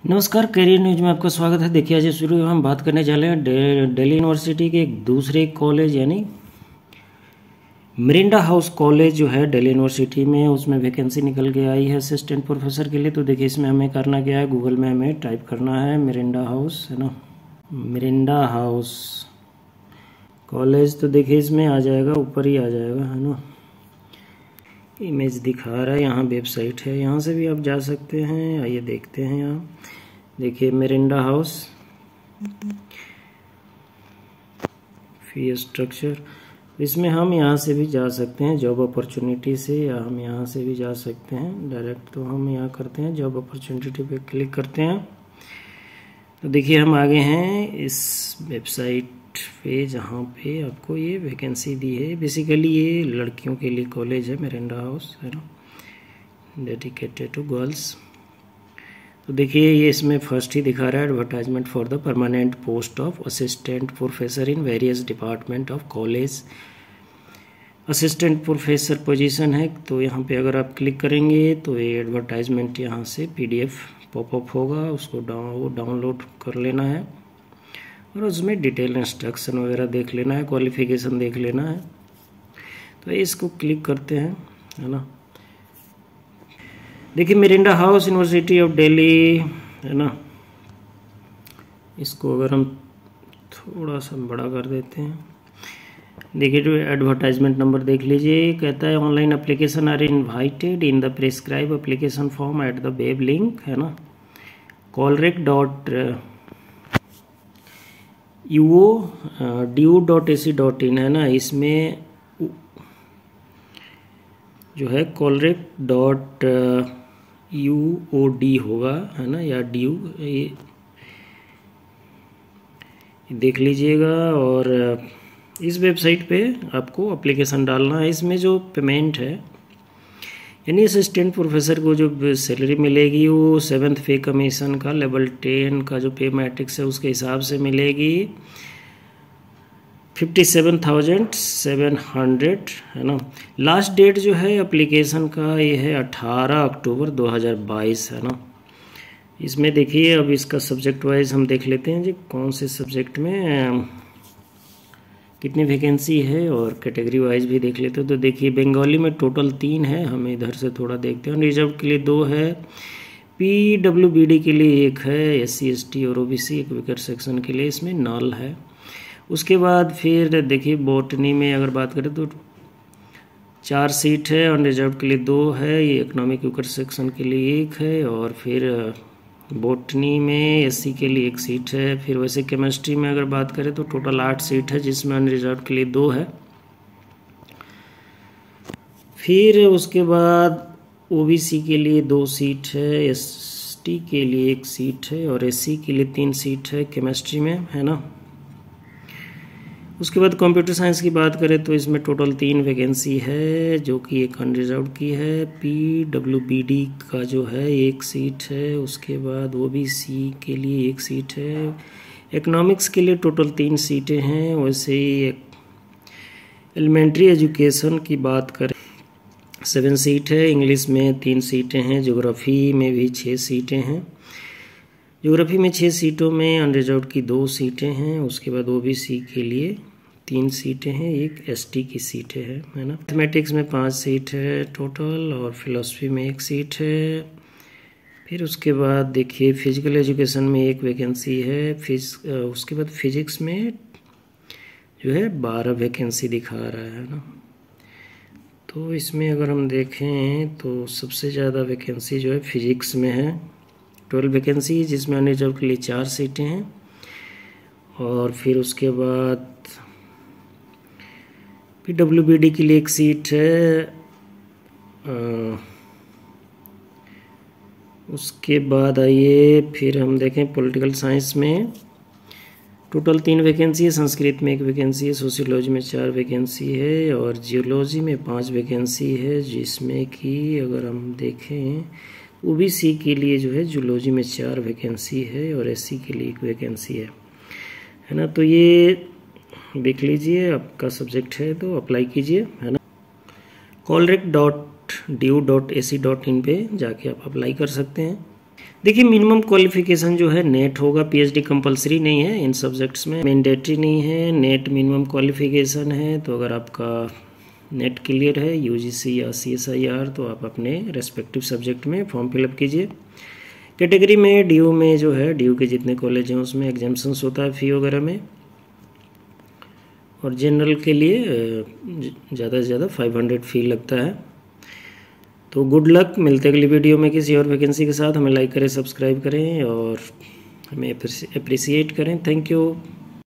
नमस्कार, career news में आपका स्वागत है। देखिए, आज शुरू में हम बात करने जा रहे हैं दिल्ली यूनिवर्सिटी के एक दूसरे कॉलेज यानी मिरिंडा हाउस कॉलेज जो है दिल्ली यूनिवर्सिटी में, उसमें वैकेंसी निकल के आई है असिस्टेंट प्रोफेसर के लिए। तो देखिए, इसमें हमें करना क्या है, गूगल में हमें टाइप करना है मिरिंडा हाउस, है ना, मिरिंडा हाउस कॉलेज। तो देखिए इसमें आ जाएगा, ऊपर ही आ जाएगा, है ना, इमेज दिखा रहा है। यहाँ वेबसाइट है, यहाँ से भी आप जा सकते हैं। आइए देखते हैं। यहाँ देखिए मिरिंडा हाउस, फी स्ट्रक्चर, इसमें हम यहाँ से भी जा सकते हैं जॉब अपॉर्चुनिटी से, या हम यहाँ से भी जा सकते हैं डायरेक्ट। तो हम यहाँ करते हैं जॉब अपॉर्चुनिटी पे क्लिक करते हैं। तो देखिए हम आगे हैं इस वेबसाइट पे जहाँ पे आपको ये वैकेंसी दी है। बेसिकली ये लड़कियों के लिए कॉलेज है, मिरिंडा हाउस, है ना, डेडिकेटेड टू गर्ल्स। तो देखिए ये इसमें फर्स्ट ही दिखा रहा है, advertisement for the permanent post of assistant professor in various department of college. Assistant professor position है। तो यहाँ पे अगर आप क्लिक करेंगे तो ये एडवर्टाइजमेंट यहाँ से PDF पॉपअप होगा, उसको डाउनलोड कर लेना है और उसमें डिटेल इंस्ट्रक्शन वगैरह देख लेना है, क्वालिफिकेशन देख लेना है। तो इसको क्लिक करते हैं, है ना। देखिए मिरिंडा हाउस यूनिवर्सिटी ऑफ दिल्ली, है ना, इसको अगर हम थोड़ा सा बड़ा कर देते हैं। देखिए जो एडवर्टाइजमेंट नंबर देख लीजिए, कहता है online application are invited in the prescribe application form at the web link, है ना, colrec.uo.ac.in, है ना। इसमें जो है colrec.uod होगा, है ना, या DU, ये देख लीजिएगा। और इस वेबसाइट पे आपको एप्लीकेशन डालना है। इसमें जो पेमेंट है यानी असिस्टेंट प्रोफेसर को जो सैलरी मिलेगी वो 7th पे कमीशन का लेवल 10 का जो पे मैट्रिक्स है उसके हिसाब से मिलेगी 57,700, है ना। लास्ट डेट जो है एप्लीकेशन का ये है 18 अक्टूबर 2022, है ना। इसमें देखिए अब इसका सब्जेक्ट वाइज हम देख लेते हैं जी, कौन से सब्जेक्ट में कितनी वैकेंसी है, और कैटेगरी वाइज भी देख लेते हैं। तो देखिए बंगाली में टोटल 3 है, हम इधर से थोड़ा देखते हैं। रिजर्व के लिए 2 है, PWBD के लिए 1 है, SC ST और OBC एक विकर सेक्शन के लिए इसमें नल है। उसके बाद फिर देखिए बॉटनी में अगर बात करें तो 4 सीट है, और रिजर्व के लिए 2 है, ये इकोनॉमिक विकर सेक्शन के लिए 1 है, और फिर बॉटनी में SC के लिए 1 सीट है। फिर वैसे केमिस्ट्री में अगर बात करें तो टोटल 8 सीट है, जिसमें अनरिजर्व के लिए 2 है। फिर उसके बाद OBC के लिए 2 सीट है, ST के लिए 1 सीट है, और SC के लिए 3 सीट है केमिस्ट्री में, है ना। उसके बाद कंप्यूटर साइंस की बात करें तो इसमें टोटल 3 वैकेंसी है, जो कि एक अनरिजर्व की है। PWBD का जो है 1 सीट है। उसके बाद OBC के लिए 1 सीट है। इकोनॉमिक्स के लिए टोटल 3 सीटें हैं। वैसे ही एलिमेंट्री एजुकेशन की बात करें 7 सीट है। इंग्लिश में 3 सीटें हैं। ज्योग्राफी में भी 6 सीटें हैं। ज्योग्राफी में 6 सीटों में अनरिजर्व की 2 सीटें हैं। उसके बाद OBC के लिए 3 सीटें हैं, 1 ST की सीटें हैं, है ना। मैथमेटिक्स में 5 सीट है टोटल, और फिलोसफी में 1 सीट है। फिर उसके बाद देखिए फिजिकल एजुकेशन में 1 वैकेंसी है। उसके बाद फिजिक्स में जो है 12 वैकेंसी दिखा रहा है ना। तो इसमें अगर हम देखें तो सबसे ज़्यादा वैकेंसी जो है फिजिक्स में है, 12 वैकेंसी, जिसमें अनरिजर्व के लिए 4 सीटें हैं। और फिर उसके बाद PWBD के लिए 1 सीट है। उसके बाद आइए फिर हम देखें पॉलिटिकल साइंस में टोटल 3 वैकेंसी है। संस्कृत में 1 वैकेंसी है, सोशियोलॉजी में 4 वैकेंसी है, और जियोलॉजी में 5 वैकेंसी है। जिसमें कि अगर हम देखें OBC के लिए जो है जूलॉजी में 4 वैकेंसी है, और SC के लिए 1 वैकेंसी है ना। तो ये देख लीजिए, आपका सब्जेक्ट है तो अप्लाई कीजिए, है ना। colrec.du.ac.in पे जाके आप अप्लाई कर सकते हैं। देखिए मिनिमम क्वालिफिकेशन जो है नेट होगा, पीएचडी कंपलसरी नहीं है इन सब्जेक्ट्स में, मैंडेटरी नहीं है, नेट मिनिमम क्वालिफिकेशन है। तो अगर आपका नेट क्लियर है यूजीसी या सीएसआईआर तो आप अपने रेस्पेक्टिव सब्जेक्ट में फॉर्म फिलअप कीजिए। कैटेगरी में ड्यू में जो है, ड्यू के जितने कॉलेज हैं उसमें एग्जाम्शंस होता है फ़ी वगैरह में, और जनरल के लिए ज़्यादा से ज़्यादा 500 फ़ी लगता है। तो गुड लक, मिलते अगली वीडियो में किसी और वैकेंसी के साथ। हमें लाइक करें, सब्सक्राइब करें और हमें अप्रिसिएट करें। Thank you.